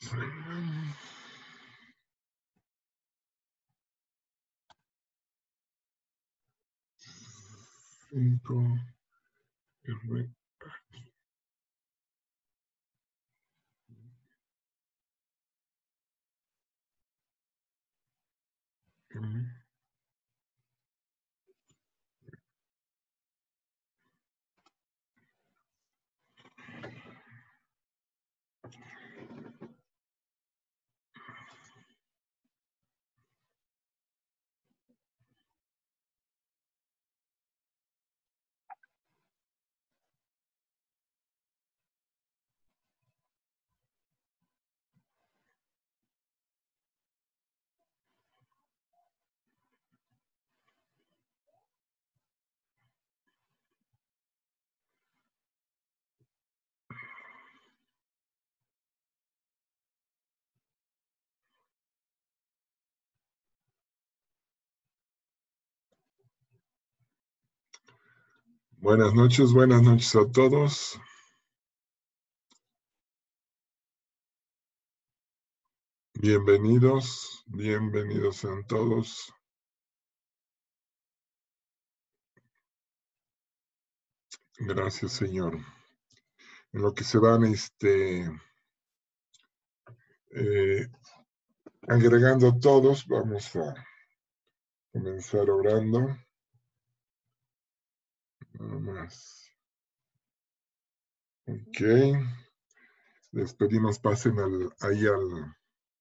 5. Buenas noches a todos. Bienvenidos sean todos. Gracias, Señor. En lo que se van agregando todos, vamos a comenzar orando. Nada más. Ok. Les pedimos pasen ahí al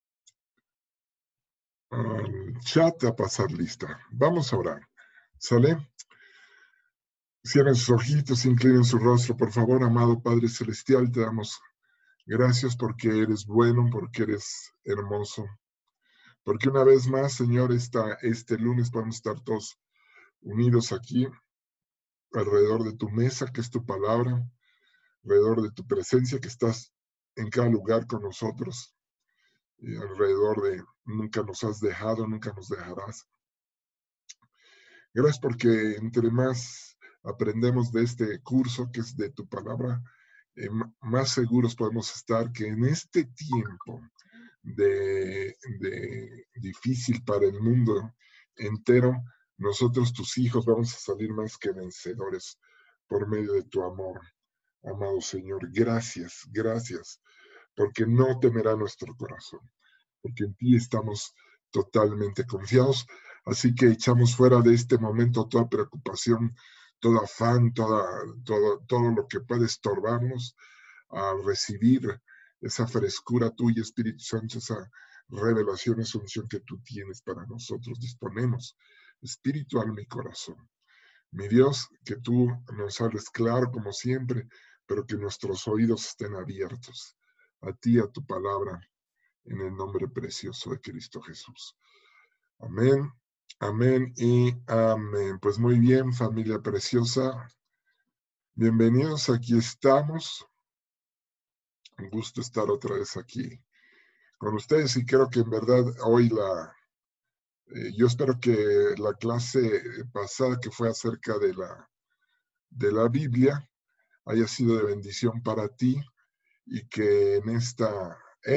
chat a pasar lista. Vamos a orar. ¿Sale? Cierren sus ojitos, inclinen su rostro, por favor, amado Padre Celestial, te damos gracias porque eres bueno, porque eres hermoso, porque una vez más, Señor, este lunes podemos estar todos unidos aquí, alrededor de tu mesa, que es tu palabra, alrededor de tu presencia, que estás en cada lugar con nosotros, y alrededor de nunca nos has dejado, nunca nos dejarás. Gracias porque entre más aprendemos de este curso que es de tu palabra, más seguros podemos estar que en este tiempo de difícil para el mundo entero, nosotros tus hijos vamos a salir más que vencedores por medio de tu amor. Amado Señor, gracias, porque no temerá nuestro corazón, porque en ti estamos totalmente confiados. Así que echamos fuera de este momento toda preocupación, todo afán, todo lo que puede estorbarnos a recibir esa frescura tuya, Espíritu Santo, esa revelación, esa unción que tú tienes para nosotros. Disponemos, espíritu, alma y corazón. Mi Dios, que tú nos hables claro como siempre, pero que nuestros oídos estén abiertos a ti, a tu palabra, en el nombre precioso de Cristo Jesús. Amén, amén y amén. Pues muy bien, familia preciosa. Bienvenidos, aquí estamos. Un gusto estar otra vez aquí con ustedes y creo que en verdad hoy yo espero que la clase pasada que fue acerca de la Biblia haya sido de bendición para ti y que en está,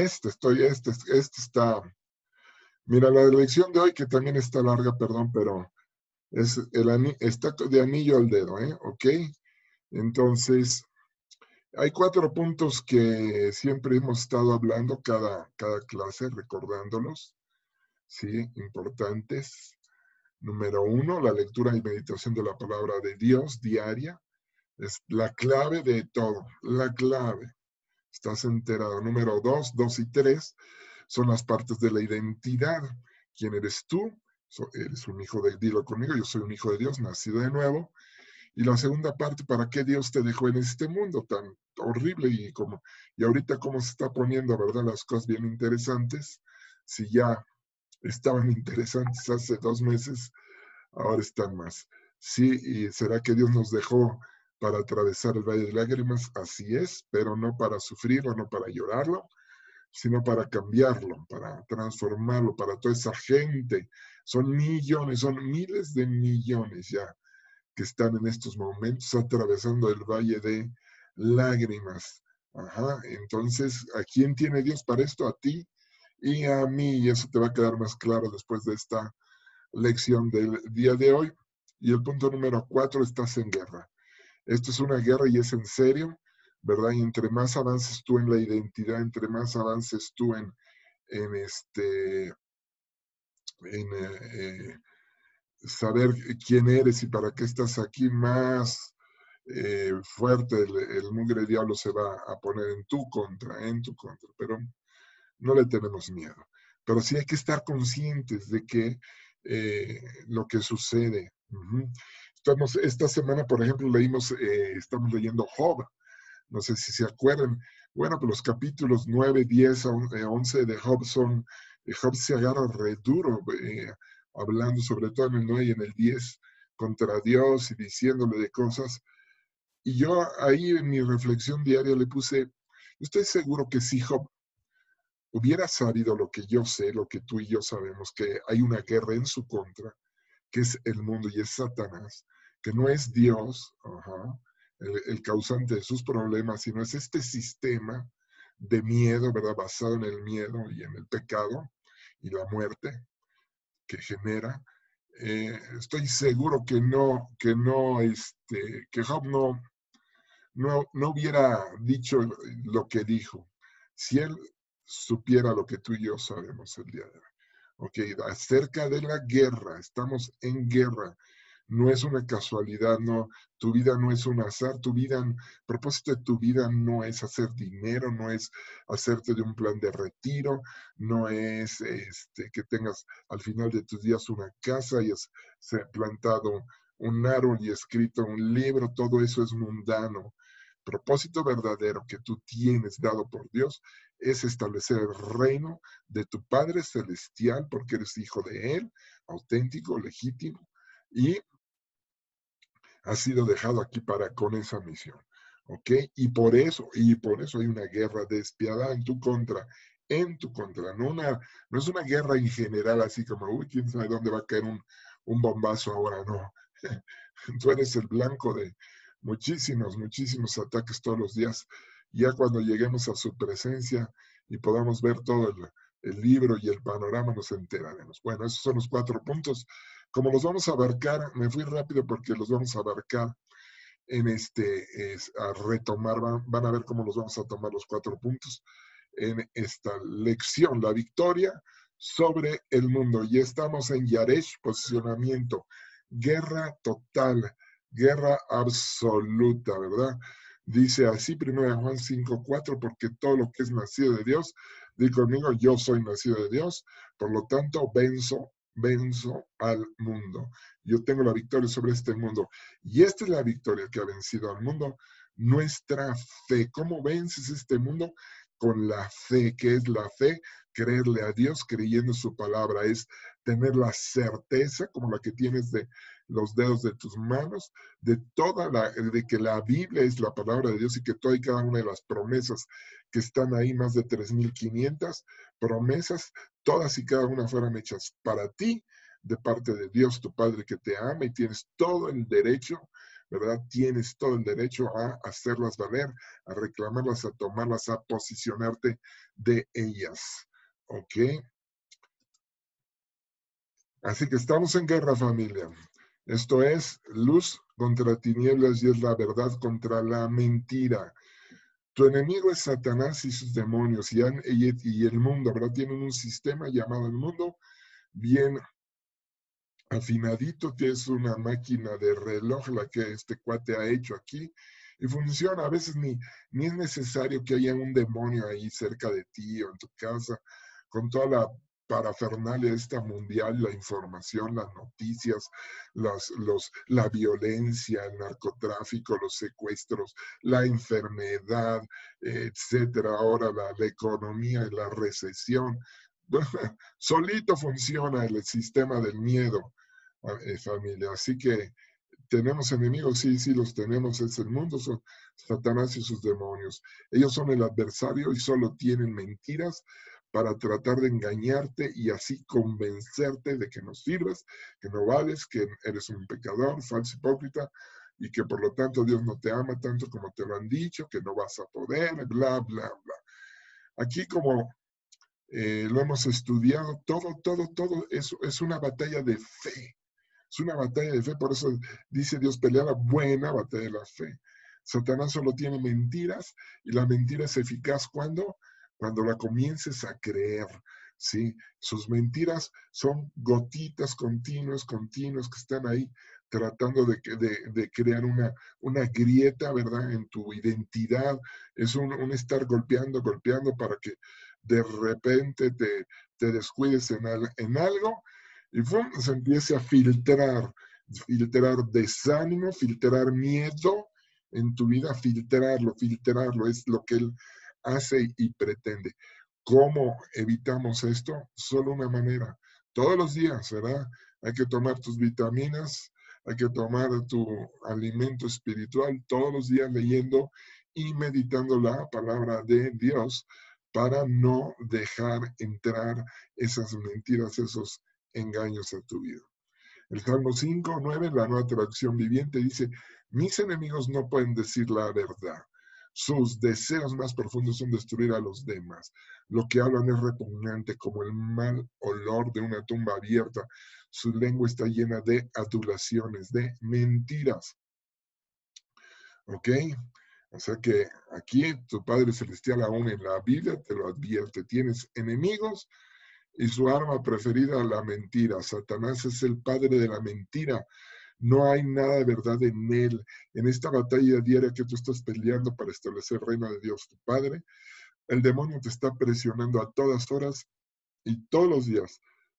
mira, la lección de hoy que también está larga, perdón, pero está de anillo al dedo, ¿ok? Entonces, hay 4 puntos que siempre hemos estado hablando cada clase, recordándolos, ¿sí? Importantes. Número 1, la lectura y meditación de la palabra de Dios diaria. Es la clave de todo, la clave. ¿Estás enterado? Número 2 y 3 son las partes de la identidad. ¿Quién eres tú? Eres un hijo de, dilo conmigo, yo soy un hijo de Dios, nacido de nuevo. Y la segunda parte, ¿para qué Dios te dejó en este mundo tan horrible? Y ahorita cómo se está poniendo, ¿verdad? Las cosas bien interesantes. Si ya estaban interesantes hace 2 meses, ahora están más. Sí, y será que Dios nos dejó para atravesar el valle de lágrimas, así es, pero no para sufrirlo, no para llorarlo, sino para cambiarlo, para transformarlo, para toda esa gente. Son millones, son miles de millones ya que están en estos momentos atravesando el valle de lágrimas. Ajá, entonces, ¿a quién tiene Dios para esto? A ti y a mí, y eso te va a quedar más claro después de esta lección del día de hoy. Y el punto número 4, estás en guerra. Esto es una guerra y es en serio, ¿verdad? Y entre más avances tú en la identidad, entre más avances tú en en saber quién eres y para qué estás aquí, más fuerte el mugre diablo se va a poner en tu contra, pero no le tenemos miedo. Pero sí hay que estar conscientes de que lo que sucede. Esta semana, por ejemplo, estamos leyendo Job, no sé si se acuerdan. Bueno, pues los capítulos 9, 10, 11 de Job Job se agarra re duro, hablando sobre todo en el 9 y en el 10 contra Dios y diciéndole de cosas. Y yo ahí en mi reflexión diaria le puse, estoy seguro que si Job hubiera sabido lo que yo sé, lo que tú y yo sabemos, que hay una guerra en su contra, que es el mundo y es Satanás, que no es Dios, el causante de sus problemas, sino es este sistema de miedo, ¿verdad? Basado en el miedo y en el pecado y la muerte que genera. Estoy seguro que Job no hubiera dicho lo que dijo si él supiera lo que tú y yo sabemos el día de hoy. Ok, acerca de la guerra, estamos en guerra. No es una casualidad, no, tu vida no es un azar, el propósito de tu vida no es hacer dinero, no es hacerte de un plan de retiro, no es que tengas al final de tus días una casa y has plantado un árbol y escrito un libro, todo eso es mundano. Propósito verdadero que tú tienes dado por Dios es establecer el reino de tu Padre Celestial, porque eres hijo de Él, auténtico, legítimo, y has sido dejado aquí con esa misión. ¿Ok? Y por eso hay una guerra despiadada en tu contra. No es una guerra en general, así como, uy, quién sabe dónde va a caer un bombazo ahora, no. Tú eres el blanco de muchísimos ataques todos los días. Ya cuando lleguemos a su presencia y podamos ver todo el libro y el panorama, nos enteraremos. Bueno, esos son los 4 puntos. Como los vamos a abarcar, me fui rápido porque los vamos a abarcar a retomar, van a ver cómo los vamos a tomar los 4 puntos en esta lección, la victoria sobre el mundo. Y estamos en Yaresh, posicionamiento, guerra total, guerra absoluta, ¿verdad? Dice así, 1 Juan 5:4, porque todo lo que es nacido de Dios, di conmigo, yo soy nacido de Dios, por lo tanto venzo al mundo. Yo tengo la victoria sobre este mundo. Y esta es la victoria que ha vencido al mundo, nuestra fe. ¿Cómo vences este mundo? Con la fe. ¿Qué es la fe? Creerle a Dios creyendo su palabra. Es tener la certeza, como la que tienes de los dedos de tus manos, de que la Biblia es la palabra de Dios y que toda y cada una de las promesas que están ahí, más de 3.500 promesas, todas y cada una fueron hechas para ti, de parte de Dios, tu Padre que te ama, y tienes todo el derecho, ¿verdad? Tienes todo el derecho a hacerlas valer, a reclamarlas, a tomarlas, a posicionarte de ellas. ¿Ok? Así que estamos en guerra, familia. Esto es luz contra tinieblas y es la verdad contra la mentira. Tu enemigo es Satanás y sus demonios y el mundo, ¿verdad? Tienen un sistema llamado el mundo bien afinadito, que es una máquina de reloj la que este cuate ha hecho aquí y funciona. A veces ni es necesario que haya un demonio ahí cerca de ti o en tu casa con toda la parafernalia esta mundial, la información, las noticias, la violencia, el narcotráfico, los secuestros, la enfermedad, etcétera. Ahora la economía y la recesión. Solito funciona el sistema del miedo, familia. Así que tenemos enemigos, sí, los tenemos, es el mundo, son Satanás y sus demonios. Ellos son el adversario y solo tienen mentiras para tratar de engañarte y así convencerte de que no sirves, que no vales, que eres un pecador, falso hipócrita, y que por lo tanto Dios no te ama tanto como te lo han dicho, que no vas a poder, bla, bla, bla. Aquí como lo hemos estudiado, todo es una batalla de fe. Es una batalla de fe, por eso dice Dios, pelea la buena batalla de la fe. Satanás solo tiene mentiras y la mentira es eficaz cuando la comiences a creer, ¿sí? Sus mentiras son gotitas continuas que están ahí tratando de crear una grieta, ¿verdad? En tu identidad. Es un estar golpeando para que de repente te descuides en algo y ¡pum! Se empieza a filtrar desánimo, filtrar miedo en tu vida, filtrarlo, es lo que él hace y pretende. ¿Cómo evitamos esto? Solo una manera, todos los días, ¿verdad? Hay que tomar tus vitaminas, hay que tomar tu alimento espiritual todos los días leyendo y meditando la palabra de Dios para no dejar entrar esas mentiras, esos engaños a tu vida. El Salmo 5:9, la Nueva Traducción Viviente, dice, mis enemigos no pueden decir la verdad. Sus deseos más profundos son destruir a los demás. Lo que hablan es repugnante como el mal olor de una tumba abierta. Su lengua está llena de adulaciones, de mentiras. ¿Ok? O sea que aquí tu Padre Celestial aún en la Biblia te lo advierte. Tienes enemigos y su arma preferida, la mentira. Satanás es el padre de la mentira. No hay nada de verdad en él. En esta batalla diaria que tú estás peleando para establecer el reino de Dios, tu Padre, el demonio te está presionando a todas horas y todos los días,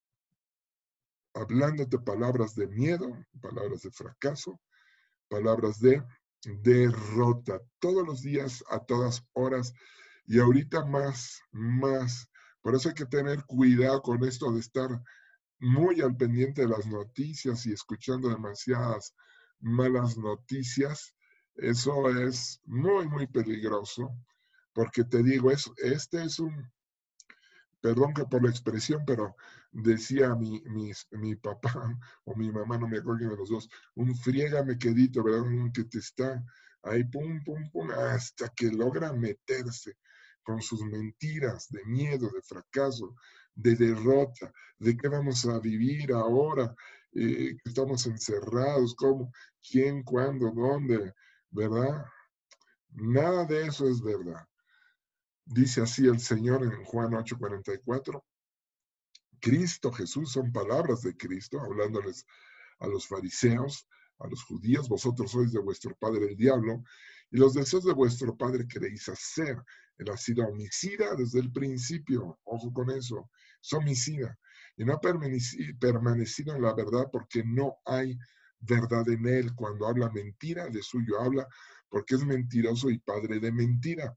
hablándote palabras de miedo, palabras de fracaso, palabras de derrota, todos los días, a todas horas, y ahorita más. Por eso hay que tener cuidado con esto de estar muy al pendiente de las noticias y escuchando demasiadas malas noticias. Eso es muy peligroso, porque te digo, este es un, perdón que por la expresión, pero decía mi papá o mi mamá, no me acuerdo quién de los dos, un friégame quedito, ¿verdad? Un que te está ahí, pum, hasta que logra meterse con sus mentiras de miedo, de fracaso, de derrota, de qué vamos a vivir ahora, estamos encerrados, cómo, quién, cuándo, dónde, ¿verdad? Nada de eso es verdad. Dice así el Señor en Juan 8:44. Cristo Jesús son palabras de Cristo, hablándoles a los fariseos, a los judíos, vosotros sois de vuestro padre el diablo, y los deseos de vuestro padre queréis hacer. Él ha sido homicida desde el principio, ojo con eso, es homicida, y no ha permanecido en la verdad porque no hay verdad en él. Cuando habla mentira, de suyo habla, porque es mentiroso y padre de mentira.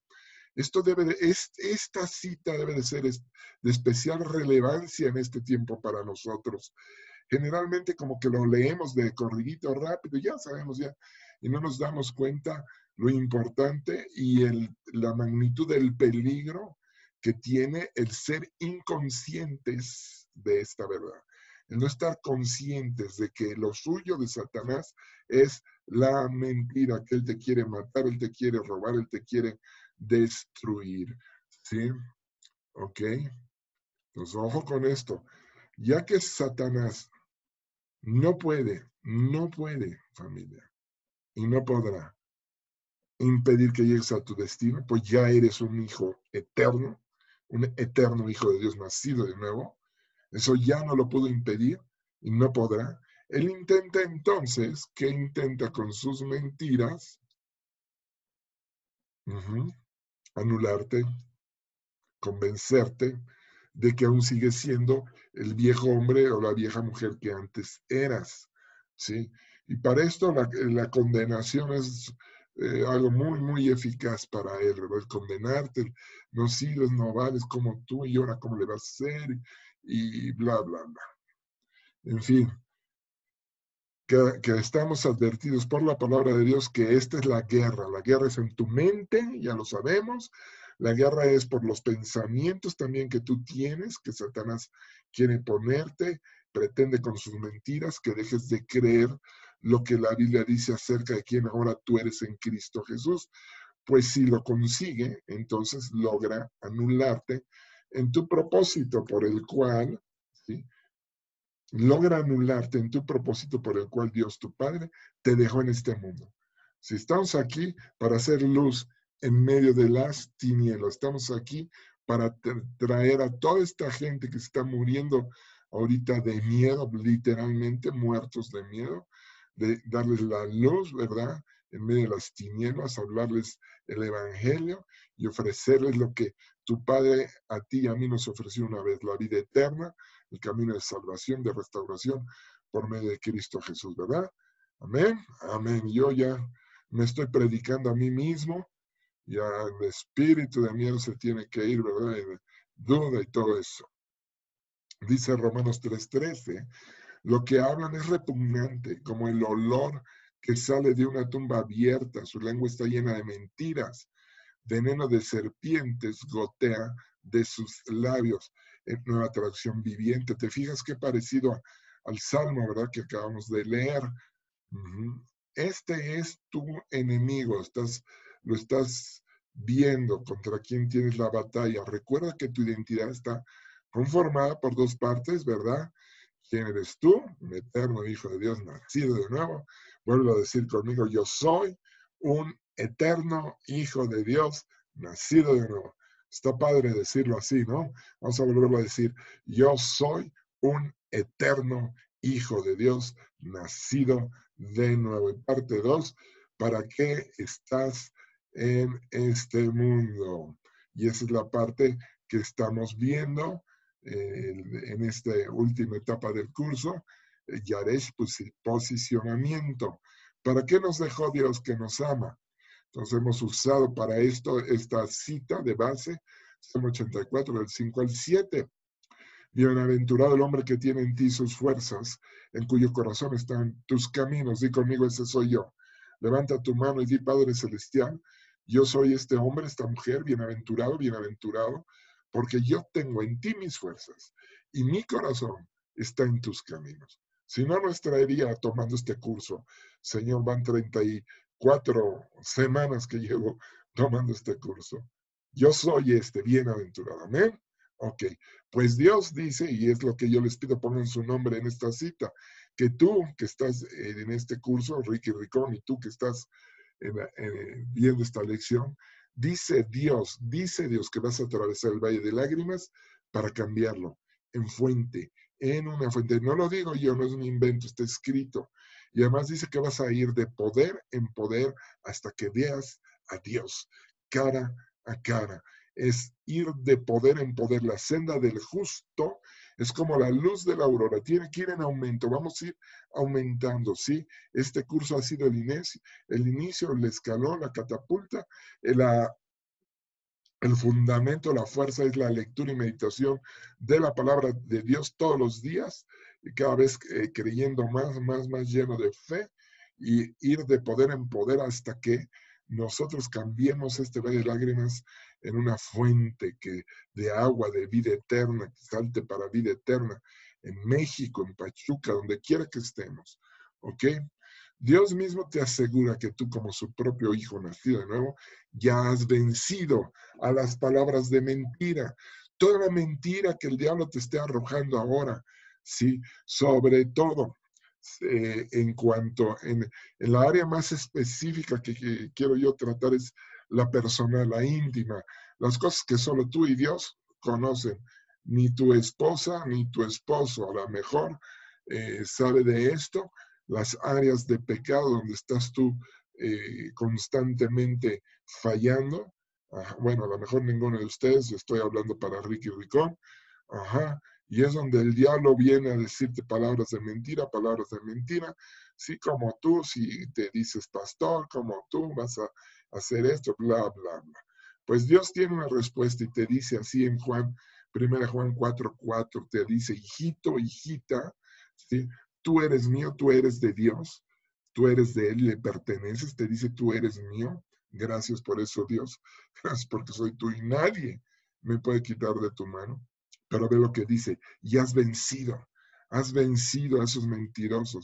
Esta cita debe de ser de especial relevancia en este tiempo para nosotros. Generalmente como que lo leemos de corridito rápido, ya sabemos ya, y no nos damos cuenta lo importante y la magnitud del peligro que tiene el ser inconscientes de esta verdad. El no estar conscientes de que lo suyo de Satanás es la mentira, que él te quiere matar, él te quiere robar, él te quiere destruir. ¿Sí? ¿Ok? Entonces, ojo con esto. Ya que Satanás no puede, familia, y no podrá impedir que llegues a tu destino, pues ya eres un hijo eterno, un eterno hijo de Dios nacido de nuevo. Eso ya no lo pudo impedir y no podrá. Él intenta entonces, ¿qué intenta con sus mentiras? Anularte, convencerte de que aún sigues siendo el viejo hombre o la vieja mujer que antes eras, ¿sí? Y para esto la condenación es algo muy eficaz para él, ¿verdad? El condenarte, no sirves, no vales como tú y ahora cómo le vas a hacer y bla. En fin, que estamos advertidos por la palabra de Dios que esta es la guerra es en tu mente, ya lo sabemos, la guerra es por los pensamientos también que tú tienes, que Satanás quiere ponerte, pretende con sus mentiras que dejes de creer lo que la Biblia dice acerca de quién ahora tú eres en Cristo Jesús. Pues si lo consigue, entonces logra anularte en tu propósito por el cual, ¿sí? Logra anularte en tu propósito por el cual Dios tu Padre te dejó en este mundo. Si estamos aquí para hacer luz en medio de las tinieblas, estamos aquí para traer a toda esta gente que se está muriendo ahorita de miedo, literalmente muertos de miedo, de darles la luz, ¿verdad? En medio de las tinieblas, hablarles el Evangelio y ofrecerles lo que tu Padre a ti y a mí nos ofreció una vez, la vida eterna, el camino de salvación, de restauración por medio de Cristo Jesús, ¿verdad? Amén, amén. Yo ya me estoy predicando a mí mismo, ya el espíritu de miedo se tiene que ir, ¿verdad? Y de duda y todo eso. Dice Romanos 3:13, lo que hablan es repugnante, como el olor que sale de una tumba abierta, su lengua está llena de mentiras, veneno de serpientes gotea de sus labios. En Nueva Traducción Viviente, ¿te fijas qué parecido al Salmo, verdad, que acabamos de leer? Este es tu enemigo, lo estás viendo contra quién tienes la batalla. Recuerda que tu identidad está conformada por dos partes, ¿verdad? ¿Quién eres tú? Un eterno Hijo de Dios, nacido de nuevo. Vuelvo a decir conmigo, yo soy un eterno Hijo de Dios, nacido de nuevo. Está padre decirlo así, ¿no? Vamos a volverlo a decir, yo soy un eterno Hijo de Dios, nacido de nuevo. En parte 2, ¿para qué estás en este mundo? Y esa es la parte que estamos viendo en esta última etapa del curso, Yaresh, posicionamiento. ¿Para qué nos dejó Dios que nos ama? Entonces hemos usado para esto esta cita de base, Salmo 84, del 5 al 7. Bienaventurado el hombre que tiene en ti sus fuerzas, en cuyo corazón están tus caminos. Di conmigo, ese soy yo. Levanta tu mano y di, Padre Celestial, yo soy este hombre, esta mujer, bienaventurado, bienaventurado, porque yo tengo en ti mis fuerzas y mi corazón está en tus caminos. Si no, no estaría tomando este curso. Señor, van 34 semanas que llevo tomando este curso. Yo soy este bienaventurado. Amén. Ok, pues Dios dice, y es lo que yo les pido, pongan su nombre en esta cita, que tú que estás en este curso, Ricky Ricón, y tú que estás viendo esta lección, dice Dios que vas a atravesar el valle de lágrimas para cambiarlo en fuente, en una fuente. No lo digo yo, no es un invento, está escrito. Y además dice que vas a ir de poder en poder hasta que veas a Dios cara a cara. Es ir de poder en poder. La senda del justo es como la luz de la aurora. Tiene que ir en aumento. Vamos a ir aumentando, ¿sí? Este curso ha sido el inicio, el escalón, la catapulta, el fundamento, la fuerza es la lectura y meditación de la palabra de Dios todos los días, y cada vez creyendo más lleno de fe, y ir de poder en poder hasta que nosotros cambiemos este valle de lágrimas en una fuente de agua de vida eterna, que salte para vida eterna, en México, en Pachuca, donde quiera que estemos. ¿Ok? Dios mismo te asegura que tú, como su propio hijo nacido de nuevo, ya has vencido a las palabras de mentira. Toda la mentira que el diablo te esté arrojando ahora, ¿sí? Sobre todo, en cuanto, en la área más específica que quiero yo tratar es la personal, la íntima, las cosas que solo tú y Dios conocen. Ni tu esposa, ni tu esposo, a lo mejor sabe de esto, las áreas de pecado donde estás tú constantemente fallando. Bueno, a lo mejor ninguno de ustedes, estoy hablando para Ricky Ricón. Ajá. Y es donde el diablo viene a decirte palabras de mentira, sí, como tú, si te dices pastor, como tú vas a hacer esto, bla, bla, bla. Pues Dios tiene una respuesta y te dice así en Juan, 1 Juan 4:4, te dice, hijito, hijita, ¿sí? Tú eres mío, tú eres de Dios, tú eres de Él, le perteneces, te dice, tú eres mío. Gracias por eso, Dios. Gracias porque soy tú y nadie me puede quitar de tu mano. Pero ve lo que dice, y has vencido a esos mentirosos.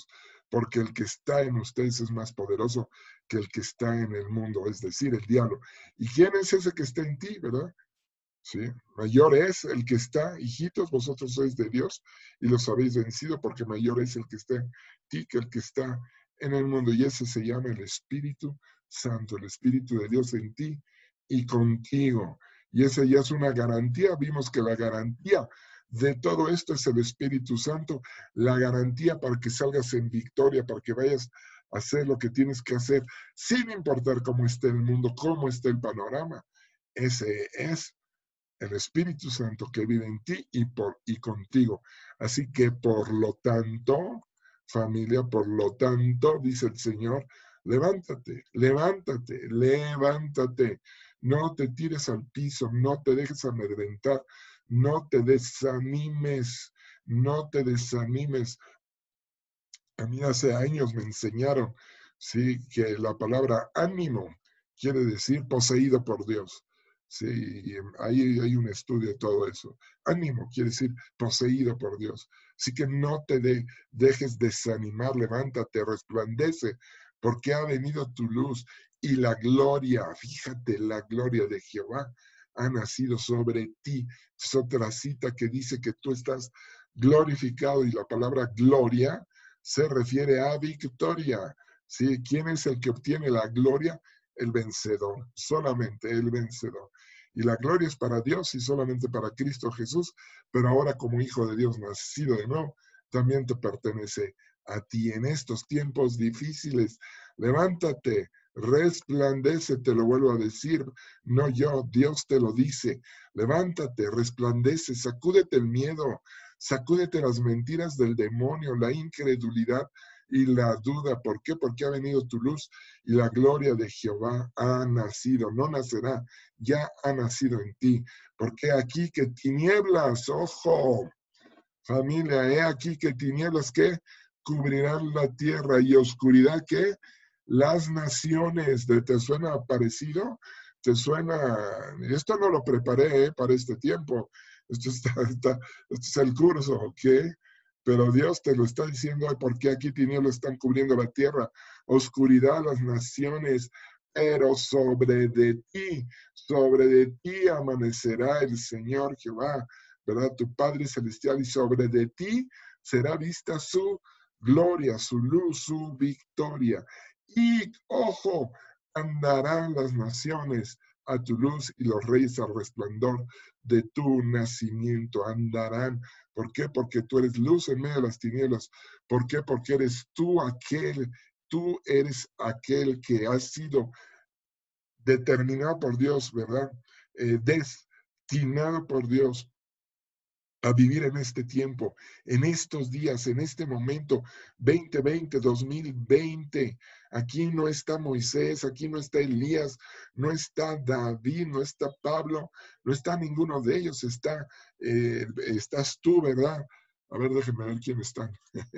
porque el que está en ustedes es más poderoso que el que está en el mundo, es decir, el diablo. ¿Y quién es ese que está en ti, verdad? ¿Sí? Mayor es el que está, hijitos, vosotros sois de Dios y los habéis vencido, porque mayor es el que está en ti que el que está en el mundo. Y ese se llama el Espíritu Santo, el Espíritu de Dios en ti y contigo. Y esa ya es una garantía. Vimos que la garantía de todo esto es el Espíritu Santo, la garantía para que salgas en victoria, para que vayas a hacer lo que tienes que hacer, sin importar cómo esté el mundo, cómo esté el panorama. Ese es el Espíritu Santo que vive en ti y contigo. Así que por lo tanto, familia, por lo tanto, dice el Señor, levántate, levántate, levántate. No te tires al piso, no te dejes amedrentar, no te desanimes, no te desanimes. A mí hace años me enseñaron, sí, que la palabra ánimo quiere decir poseído por Dios. Sí, y ahí hay un estudio de todo eso. Ánimo quiere decir poseído por Dios. Así que no te dejes desanimar, levántate, resplandece, porque ha venido tu luz y la gloria, fíjate, la gloria de Jehová ha nacido sobre ti. Es otra cita que dice que tú estás glorificado y la palabra gloria se refiere a victoria. ¿Sí? ¿Quién es el que obtiene la gloria? El vencedor, solamente el vencedor. Y la gloria es para Dios y solamente para Cristo Jesús, pero ahora como hijo de Dios nacido de nuevo, también te pertenece a ti en estos tiempos difíciles. Levántate, resplandece, te lo vuelvo a decir, no yo, Dios te lo dice. Levántate, resplandece, sacúdete el miedo, sacúdete las mentiras del demonio, la incredulidad y la duda. ¿Por qué? Porque ha venido tu luz y la gloria de Jehová ha nacido. No nacerá, ya ha nacido en ti. Porque aquí que tinieblas, ojo, familia, aquí que tinieblas que cubrirán la tierra y oscuridad que las naciones. ¿Te suena parecido? ¿Te suena? Esto no lo preparé para este tiempo. Esto es el curso, ¿ok? Pero Dios te lo está diciendo, porque aquí tinieblas están cubriendo la tierra, oscuridad las naciones, pero sobre de ti amanecerá el Señor Jehová, ¿verdad? Tu Padre Celestial, y sobre de ti será vista su gloria, su luz, su victoria. Y, ojo, andarán las naciones a tu luz y los reyes al resplandor de tu nacimiento. Andarán. ¿Por qué? Porque tú eres luz en medio de las tinieblas. ¿Por qué? Porque tú eres aquel que ha sido determinado por Dios, ¿verdad? Destinado por Dios a vivir en este tiempo, en estos días, en este momento, 2020, 2020. Aquí no está Moisés, aquí no está Elías, no está David, no está Pablo, no está ninguno de ellos, estás tú, ¿verdad? A ver, déjenme ver quién están.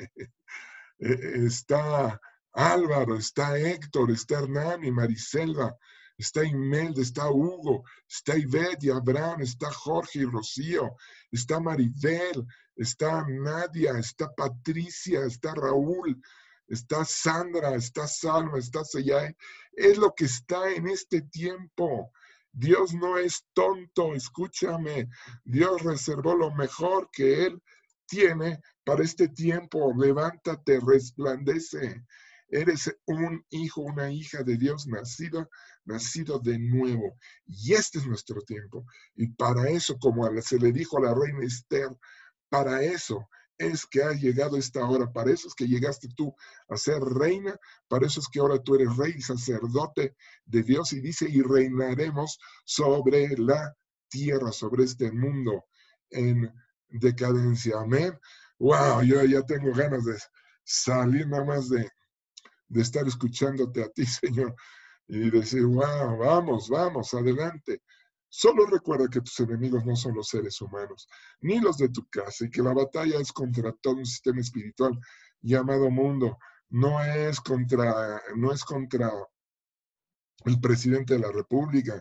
Está Álvaro, está Héctor, está Hernán y Mariselva, está Imelda, está Hugo, está Ivette y Abraham, está Jorge y Rocío, está Maribel, está Nadia, está Patricia, está Raúl, está Sandra, está Salma, está Sayay. Es lo que está en este tiempo. Dios no es tonto, escúchame. Dios reservó lo mejor que Él tiene para este tiempo. Levántate, resplandece. Eres un hijo, una hija de Dios nacido de nuevo. Y este es nuestro tiempo. Y para eso, como se le dijo a la reina Esther, para eso es que ha llegado esta hora. Para eso es que llegaste tú a ser reina. Para eso es que ahora tú eres rey y sacerdote de Dios. Y dice, y reinaremos sobre la tierra, sobre este mundo en decadencia. Amén. Wow, yo ya tengo ganas de salir nada más de estar escuchándote a ti, Señor, y decir, wow, vamos, vamos, adelante. Solo recuerda que tus enemigos no son los seres humanos, ni los de tu casa, y que la batalla es contra todo un sistema espiritual llamado mundo. No es contra el presidente de la República,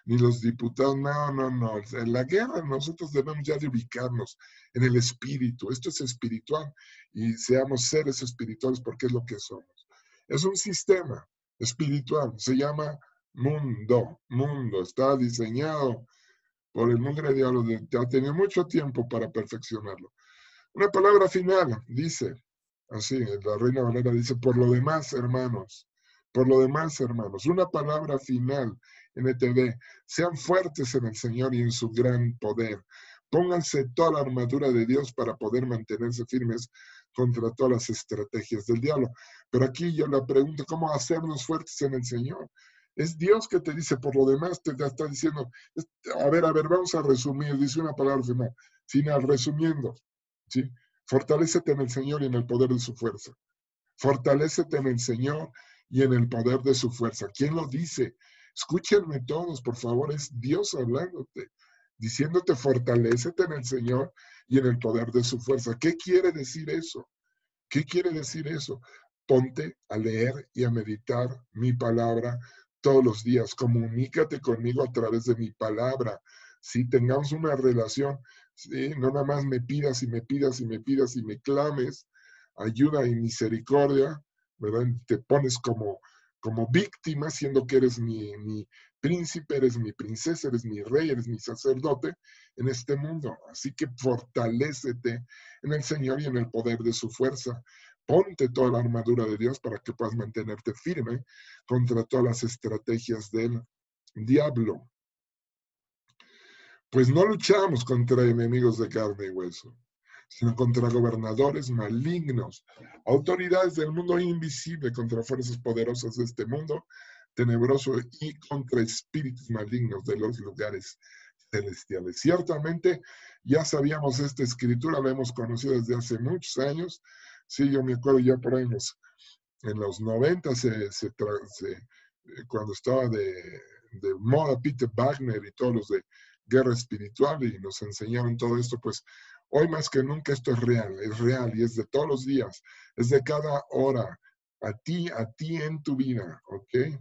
ni los diputados. No, no, no. En la guerra nosotros debemos ya de ubicarnos en el espíritu. Esto es espiritual y seamos seres espirituales porque es lo que somos. Es un sistema espiritual. Se llama mundo. Mundo. Está diseñado por el mundo de diablo. Ha tenido mucho tiempo para perfeccionarlo. Una palabra final, dice, así, la Reina Valera dice, por lo demás, hermanos, una palabra final, NTV, sean fuertes en el Señor y en su gran poder. Pónganse toda la armadura de Dios para poder mantenerse firmes contra todas las estrategias del diablo. Pero aquí yo le pregunto, ¿cómo hacernos fuertes en el Señor? Es Dios que te dice, por lo demás te está diciendo, a ver, vamos a resumir, dice una palabra final, resumiendo. ¿Sí? Fortalécete en el Señor y en el poder de su fuerza. Fortalécete en el Señor y en el poder de su fuerza. ¿Quién lo dice? Escúchenme todos, por favor, es Dios hablándote, diciéndote fortalécete en el Señor y en el poder de su fuerza. ¿Qué quiere decir eso? ¿Qué quiere decir eso? Ponte a leer y a meditar mi palabra todos los días. Comunícate conmigo a través de mi palabra. Si tengamos una relación, ¿sí? No nada más me pidas y me pidas y me pidas y me clames ayuda y misericordia, ¿verdad? Te pones como víctima, siendo que eres mi príncipe, eres mi princesa, eres mi rey, eres mi sacerdote en este mundo. Así que fortalécete en el Señor y en el poder de su fuerza. Ponte toda la armadura de Dios para que puedas mantenerte firme contra todas las estrategias del diablo. Pues no luchamos contra enemigos de carne y hueso, sino contra gobernadores malignos, autoridades del mundo invisible, contra fuerzas poderosas de este mundo tenebroso y contra espíritus malignos de los lugares celestiales. Ciertamente ya sabíamos esta escritura, la hemos conocido desde hace muchos años. Sí, yo me acuerdo ya por ahí en los 90 cuando estaba de moda Peter Wagner y todos los de guerra espiritual y nos enseñaron todo esto, pues hoy más que nunca esto es real y es de todos los días, es de cada hora, a ti en tu vida, ¿ok?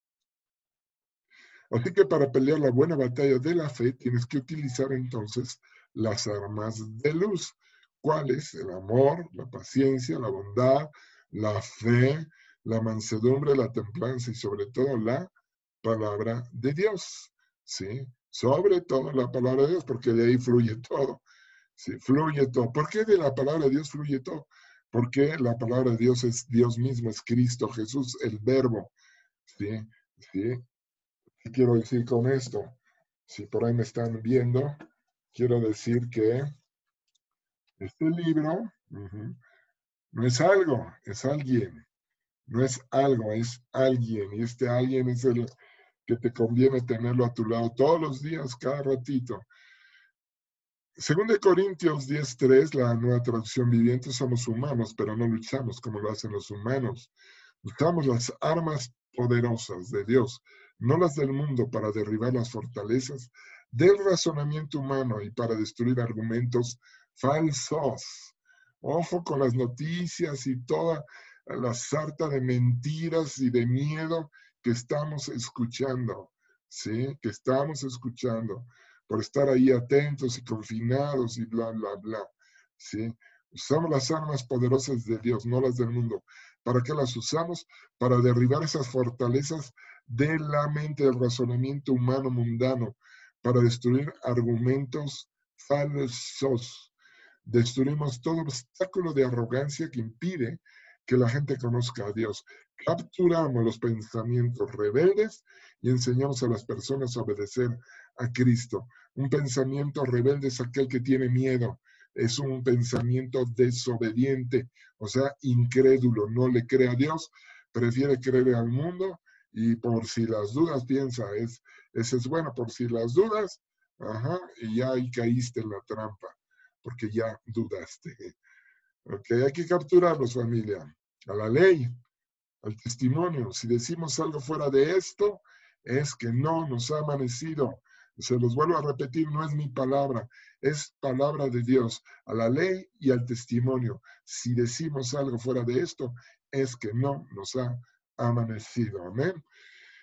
Así que para pelear la buena batalla de la fe tienes que utilizar entonces las armas de luz. ¿Cuáles? El amor, la paciencia, la bondad, la fe, la mansedumbre, la templanza y sobre todo la palabra de Dios. ¿Sí? Sobre todo la palabra de Dios, porque de ahí fluye todo. Sí, fluye todo. ¿Por qué de la palabra de Dios fluye todo? Porque la palabra de Dios es Dios mismo, es Cristo, Jesús, el Verbo. ¿Sí? ¿Sí? ¿Qué quiero decir con esto? Si por ahí me están viendo, quiero decir que este libro no es algo, es alguien. No es algo, es alguien. Y este alguien es el que te conviene tenerlo a tu lado todos los días, cada ratito. Según de Corintios 10:3, la nueva traducción viviente, somos humanos, pero no luchamos como lo hacen los humanos. Usamos las armas poderosas de Dios, no las del mundo, para derribar las fortalezas del razonamiento humano y para destruir argumentos falsos. Ojo con las noticias y toda la sarta de mentiras y de miedo que estamos escuchando, ¿sí? Que estamos escuchando por estar ahí atentos y confinados y bla, bla, bla, ¿sí? Usamos las armas poderosas de Dios, no las del mundo. ¿Para qué las usamos? Para derribar esas fortalezas de la mente, del razonamiento humano mundano, para destruir argumentos falsos. Destruimos todo obstáculo de arrogancia que impide que la gente conozca a Dios. Capturamos los pensamientos rebeldes y enseñamos a las personas a obedecer a Cristo. Un pensamiento rebelde es aquel que tiene miedo, es un pensamiento desobediente, o sea, incrédulo, no le cree a Dios, prefiere creer al mundo y por si las dudas piensa, ese es bueno, por si las dudas, ajá, y ya ahí caíste en la trampa, porque ya dudaste. Ok, hay que capturarlos, familia, a la ley, al testimonio. Si decimos algo fuera de esto, es que no nos ha amanecido. Se los vuelvo a repetir, no es mi palabra, es palabra de Dios, a la ley y al testimonio. Si decimos algo fuera de esto, es que no nos ha amanecido. Amén.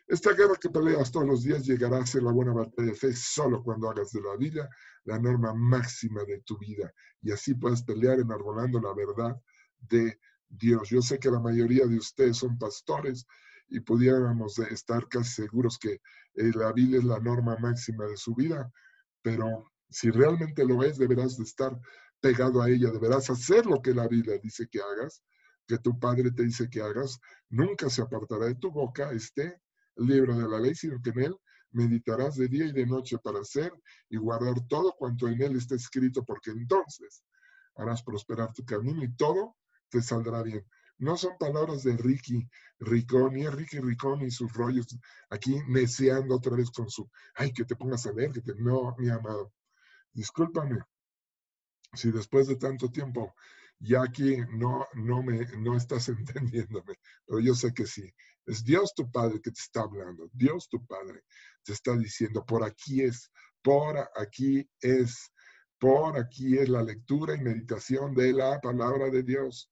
Esta guerra que peleas todos los días llegará a ser la buena batalla de fe solo cuando hagas de la Biblia la norma máxima de tu vida. Y así puedes pelear enarbolando la verdad de Dios. Yo sé que la mayoría de ustedes son pastores y pudiéramos estar casi seguros que la Biblia es la norma máxima de su vida, pero si realmente lo es, deberás de estar pegado a ella, deberás hacer lo que la Biblia dice que hagas, que tu Padre te dice que hagas. Nunca se apartará de tu boca el libro de la ley, sino que en él meditarás de día y de noche para hacer y guardar todo cuanto en él está escrito, porque entonces harás prosperar tu camino y todo te saldrá bien. No son palabras de Ricky Ricón, ni es Ricky Ricón y sus rollos aquí neceando otra vez con su, ay, que te pongas a leer, no, mi amado. Discúlpame si después de tanto tiempo ya aquí no estás entendiéndome, pero yo sé que sí. Es Dios tu Padre que te está hablando. Dios tu Padre te está diciendo, por aquí es, por aquí es, por aquí es la lectura y meditación de la palabra de Dios.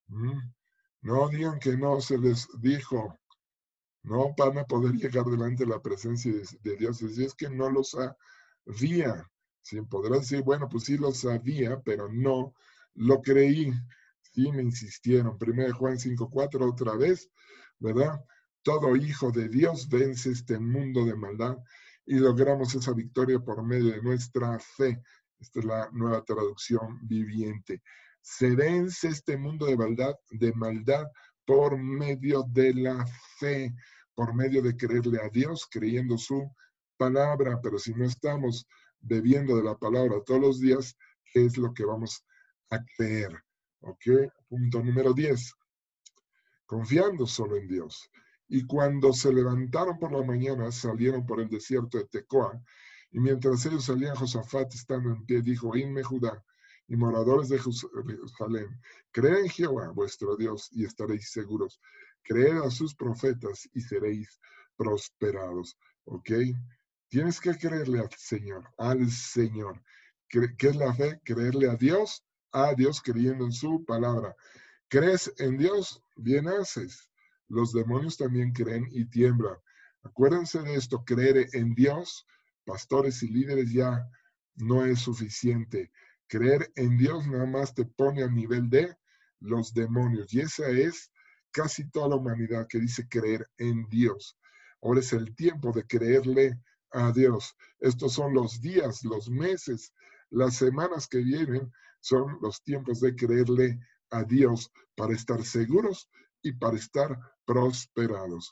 No digan que no se les dijo. No van a poder llegar delante de la presencia de Dios. Si es que no lo sabía. Sí, podrás decir, bueno, pues sí lo sabía, pero no lo creí. Sí, me insistieron. 1 Juan 5:4 otra vez, ¿verdad? Todo hijo de Dios vence este mundo de maldad y logramos esa victoria por medio de nuestra fe. Esta es la nueva traducción viviente. Se vence este mundo de maldad por medio de la fe, por medio de creerle a Dios, creyendo su palabra. Pero si no estamos bebiendo de la palabra todos los días, ¿qué es lo que vamos a creer? ¿Ok? Punto número 10. Confiando solo en Dios. Y cuando se levantaron por la mañana, salieron por el desierto de Tecoa, y mientras ellos salían, Josafat, estando en pie, dijo, oídme Judá y moradores de Jerusalén, creed en Jehová vuestro Dios y estaréis seguros. Creed a sus profetas y seréis prosperados. ¿Ok? Tienes que creerle al Señor, al Señor. ¿Qué es la fe? Creerle a Dios creyendo en su palabra. ¿Crees en Dios? Bien haces. Los demonios también creen y tiemblan. Acuérdense de esto, creer en Dios, pastores y líderes, ya no es suficiente. Creer en Dios nada más te pone a nivel de los demonios. Y esa es casi toda la humanidad que dice creer en Dios. Ahora es el tiempo de creerle a Dios. Estos son los días, los meses, las semanas que vienen, son los tiempos de creerle a Dios para estar seguros y para estar prosperados.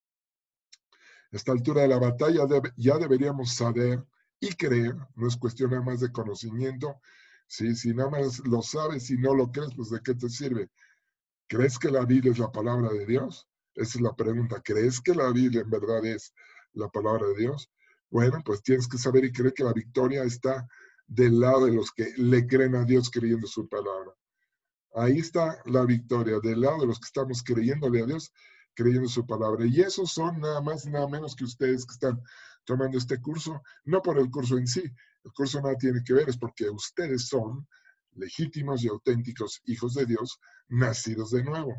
A esta altura de la batalla ya deberíamos saber y creer, no es cuestión nada más de conocimiento. Si nada más lo sabes y no lo crees, pues ¿de qué te sirve? ¿Crees que la Biblia es la palabra de Dios? Esa es la pregunta. ¿Crees que la Biblia en verdad es la palabra de Dios? Bueno, pues tienes que saber y creer que la victoria está del lado de los que le creen a Dios creyendo su palabra. Ahí está la victoria, del lado de los que estamos creyéndole a Dios, creyendo su palabra. Y esos son nada más y nada menos que ustedes que están tomando este curso, no por el curso en sí. El curso nada tiene que ver, es porque ustedes son legítimos y auténticos hijos de Dios, nacidos de nuevo.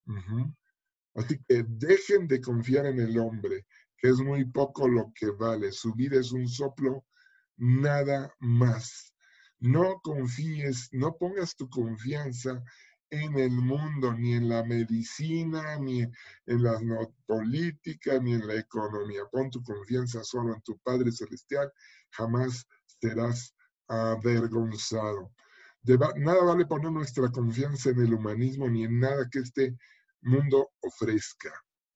Así que dejen de confiar en el hombre, que es muy poco lo que vale. Su vida es un soplo, nada más. No confíes, no pongas tu confianza en el mundo, ni en la medicina, ni en la política, ni en la economía. Pon tu confianza solo en tu Padre Celestial, jamás serás avergonzado. Nada vale poner nuestra confianza en el humanismo, ni en nada que este mundo ofrezca.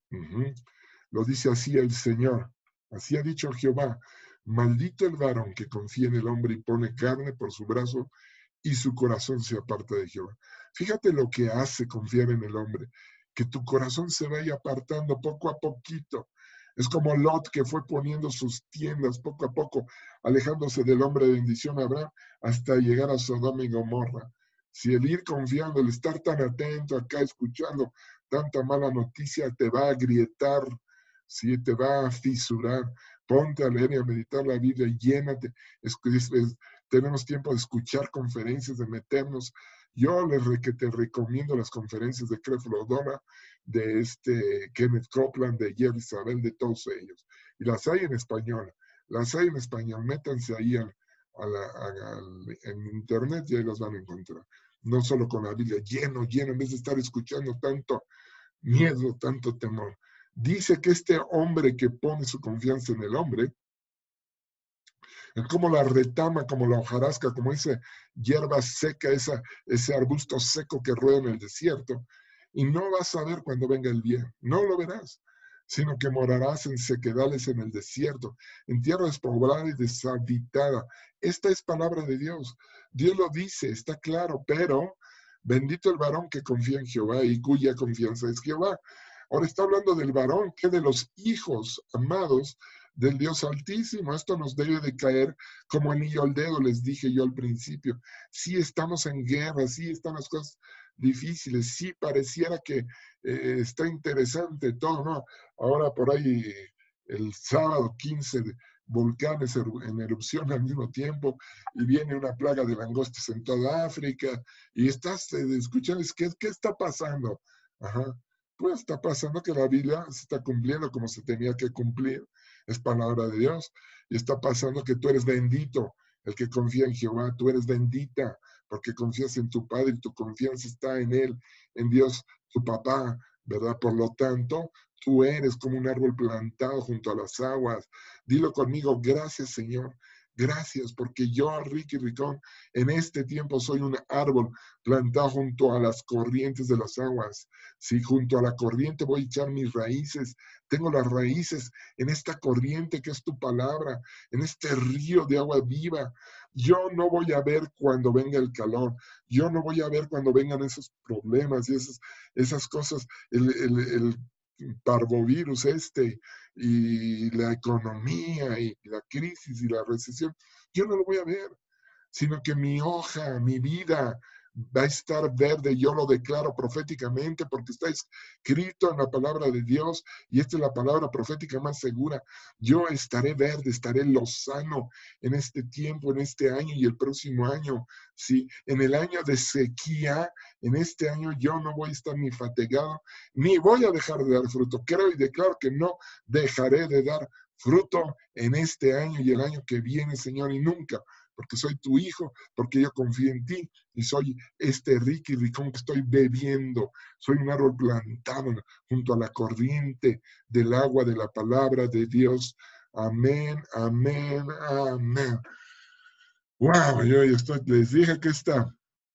Lo dice así el Señor. Así ha dicho Jehová. Maldito el varón que confía en el hombre y pone carne por su brazo y su corazón se aparta de Jehová. Fíjate lo que hace confiar en el hombre, que tu corazón se vaya apartando poco a poquito. Es como Lot que fue poniendo sus tiendas poco a poco, alejándose del hombre de bendición Abraham hasta llegar a Sodoma y Gomorra. Si el ir confiando, el estar tan atento acá, escuchando tanta mala noticia, te va a agrietar, si te va a fisurar, ponte a leer y a meditar la Biblia, llénate. Tenemos tiempo de escuchar conferencias, de meternos. Yo que te recomiendo las conferencias de Creflo Dollar, de Kenneth Copeland, de Jerry Isabel, de todos ellos. Y las hay en español. Las hay en español. Métanse ahí en internet y ahí las van a encontrar. No solo con la Biblia, lleno, en vez de estar escuchando tanto miedo, tanto temor. Dice que este hombre que pone su confianza en el hombre, es como la retama, como la hojarasca, como esa hierba seca, ese arbusto seco que rueda en el desierto, y no vas a ver cuando venga el bien, no lo verás, sino que morarás en sequedales en el desierto, en tierra despoblada y deshabitada. Esta es palabra de Dios. Dios lo dice, está claro, pero bendito el varón que confía en Jehová y cuya confianza es Jehová. Ahora está hablando del varón, que de los hijos amados del Dios Altísimo. Esto nos debe de caer como anillo al dedo, les dije yo al principio. Sí estamos en guerra, sí están las cosas difíciles, sí pareciera que está interesante todo, ¿no? Ahora por ahí el sábado 15 de volcanes en erupción al mismo tiempo y viene una plaga de langostas en toda África y estás escuchando, ¿qué está pasando? Ajá. Pues está pasando que la Biblia se está cumpliendo como se tenía que cumplir, es palabra de Dios, y está pasando que tú eres bendito, el que confía en Jehová, tú eres bendita, porque confías en tu Padre y tu confianza está en Él, en Dios, tu papá, ¿verdad? Por lo tanto, tú eres como un árbol plantado junto a las aguas. Dilo conmigo, gracias Señor. Gracias, porque yo, Ricky Ricón, en este tiempo soy un árbol plantado junto a las corrientes de las aguas. Si junto a la corriente voy a echar mis raíces, tengo las raíces en esta corriente que es tu palabra, en este río de agua viva. Yo no voy a ver cuando venga el calor, yo no voy a ver cuando vengan esos problemas y esas cosas, el parvovirus y la economía y la crisis y la recesión. Yo no lo voy a ver, sino que mi hoja, mi vida va a estar verde. Yo lo declaro proféticamente porque está escrito en la palabra de Dios y esta es la palabra profética más segura. Yo estaré verde, estaré lozano en este tiempo, en este año y el próximo año. Sí, en el año de sequía, en este año yo no voy a estar ni fatigado, ni voy a dejar de dar fruto. Creo y declaro que no dejaré de dar fruto en este año y el año que viene, Señor, y nunca, porque soy tu hijo, porque yo confío en ti y soy Ricky Ricón que estoy bebiendo. Soy un árbol plantado junto a la corriente del agua de la palabra de Dios. Amén, amén, amén. Wow, les dije que esta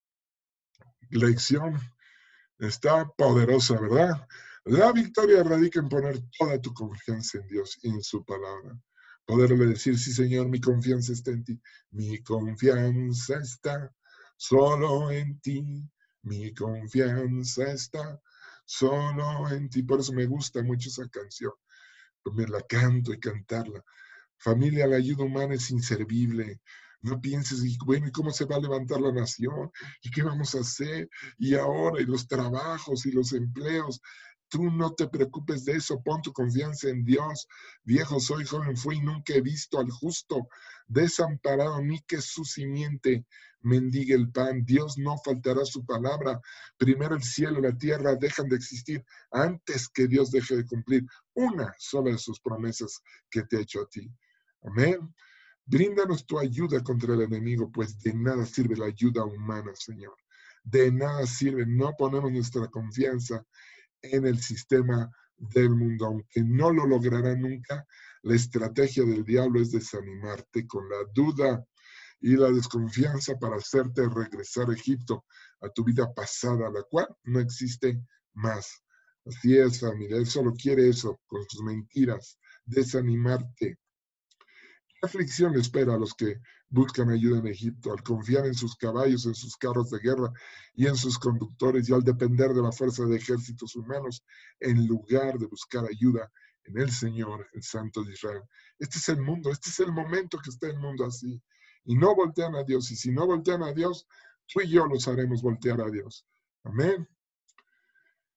lección está poderosa, ¿verdad? La victoria radica en poner toda tu confianza en Dios y en su palabra. Poderle decir, sí, Señor, mi confianza está en ti. Mi confianza está solo en ti. Mi confianza está solo en ti. Por eso me gusta mucho esa canción. Me la canto y cantarla. Familia, la ayuda humana es inservible. No pienses, y bueno, ¿y cómo se va a levantar la nación? ¿Y qué vamos a hacer? Y ahora, y los trabajos y los empleos. Tú no te preocupes de eso, pon tu confianza en Dios. Viejo soy, joven fui, nunca he visto al justo desamparado, ni que su simiente mendigue el pan. Dios no faltará su palabra. Primero el cielo y la tierra dejan de existir antes que Dios deje de cumplir una sola de sus promesas que te ha hecho a ti. Amén. Bríndanos tu ayuda contra el enemigo, pues de nada sirve la ayuda humana, Señor. De nada sirve, no ponemos nuestra confianza en el sistema del mundo, aunque no lo logrará nunca. La estrategia del diablo es desanimarte con la duda y la desconfianza para hacerte regresar a Egipto, a tu vida pasada, la cual no existe más. Así es, familia, él solo quiere eso, con sus mentiras, desanimarte. ¿Qué aflicción le espera a los que buscan ayuda en Egipto al confiar en sus caballos, en sus carros de guerra y en sus conductores y al depender de la fuerza de ejércitos humanos en lugar de buscar ayuda en el Señor, el Santo de Israel? Este es el mundo, este es el momento que está el mundo así. Y no voltean a Dios. Y si no voltean a Dios, tú y yo los haremos voltear a Dios. Amén.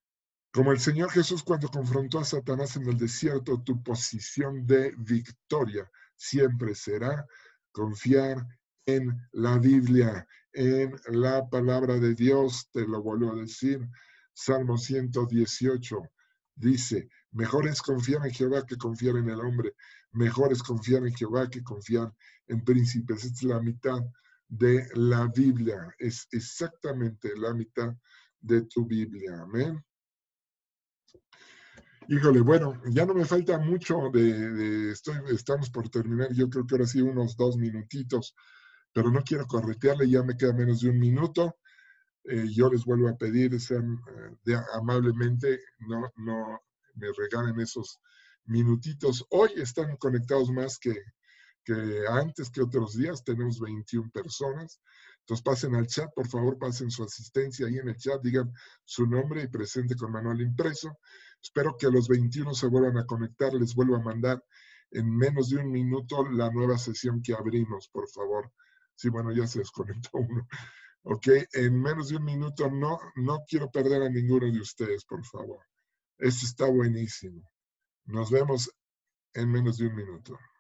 Como el Señor Jesús cuando confrontó a Satanás en el desierto, tu posición de victoria siempre será confiar en la Biblia, en la palabra de Dios. Te lo vuelvo a decir. Salmo 118 dice, mejor es confiar en Jehová que confiar en el hombre. Mejor es confiar en Jehová que confiar en príncipes. Esta es la mitad de la Biblia. Es exactamente la mitad de tu Biblia. Amén. Híjole, bueno, ya no me falta mucho estamos por terminar, yo creo que ahora sí unos 2 minutitos, pero no quiero corretearle, ya me queda menos de un minuto. Yo les vuelvo a pedir, sean amablemente, no me regalen esos minutitos. Hoy están conectados más que antes, que otros días, tenemos 21 personas. Entonces pasen al chat, por favor, pasen su asistencia ahí en el chat, digan su nombre y presente con manual impreso. Espero que los 21 se vuelvan a conectar, les vuelvo a mandar en menos de un minuto la nueva sesión que abrimos, por favor. Sí, bueno, ya se desconectó uno. Ok, en menos de un minuto no quiero perder a ninguno de ustedes, por favor. Esto está buenísimo. Nos vemos en menos de un minuto.